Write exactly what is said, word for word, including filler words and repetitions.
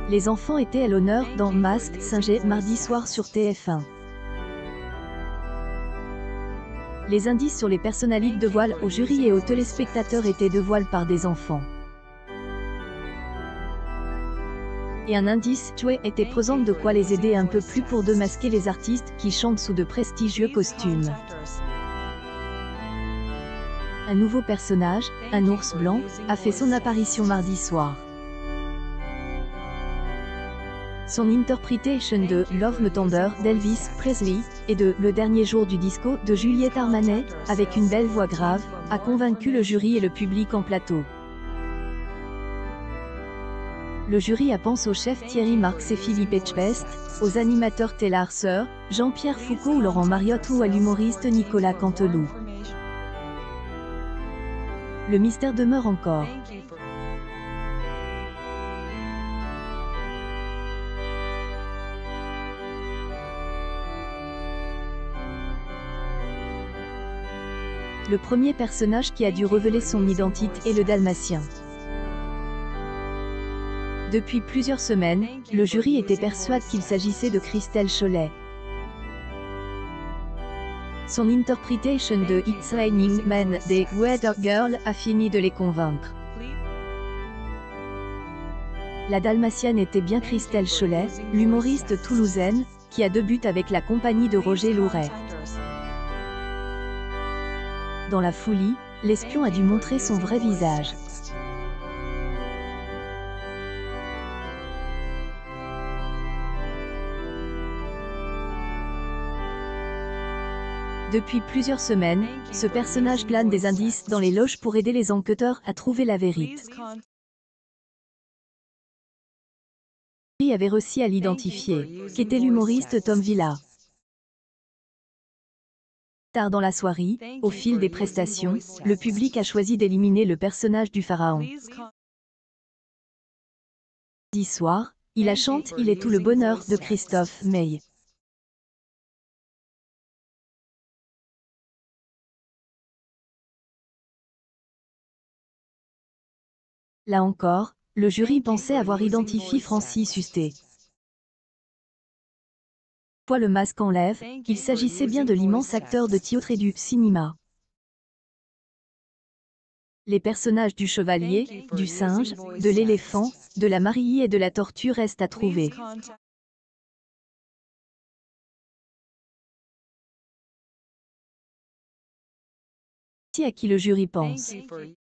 Les enfants étaient à l'honneur dans Masked Singer mardi soir sur T F un. Les indices sur les personnalités de voile au jury et aux téléspectateurs étaient de voile par des enfants. Et un indice, Joey était présent, de quoi les aider un peu plus pour démasquer les artistes qui chantent sous de prestigieux costumes. Un nouveau personnage, un ours blanc, a fait son apparition mardi soir. Son interprétation de Love Me Tender d'Elvis Presley et de Le Dernier Jour du Disco de Juliette Armanet, avec une belle voix grave, a convaincu le jury et le public en plateau. Le jury a pensé aux chefs Thierry Marx et Philippe Etchebest, aux animateurs Taylor Sir, Jean-Pierre Foucault ou Laurent Mariotte ou à l'humoriste Nicolas Canteloup. Le mystère demeure encore. Le premier personnage qui a dû révéler son identité est le dalmatien. Depuis plusieurs semaines, le jury était persuadé qu'il s'agissait de Christelle Cholet. Son interprétation de It's Raining Men des Weather Girls a fini de les convaincre. La dalmatienne était bien Christelle Cholet, l'humoriste toulousaine, qui a débuté avec la compagnie de Roger Louret. Dans la folie, l'espion a dû montrer son vrai visage. Depuis plusieurs semaines, ce personnage glane des indices dans les loges pour aider les enquêteurs à trouver la vérité. Il avait réussi à l'identifier, qu'était l'humoriste Tom Villa. Tard dans la soirée, au fil des prestations, le public a choisi d'éliminer le personnage du pharaon. Mardi soir, il a chanté Il est tout le bonheur de Christophe Maé. Là encore, le jury pensait avoir identifié Francis Hustet. Fois le masque enlève, il s'agissait bien de l'immense acteur de théâtre et du cinéma. Les personnages du chevalier, du singe, de l'éléphant, de la mariée et de la tortue restent à trouver. C'est à qui le jury pense.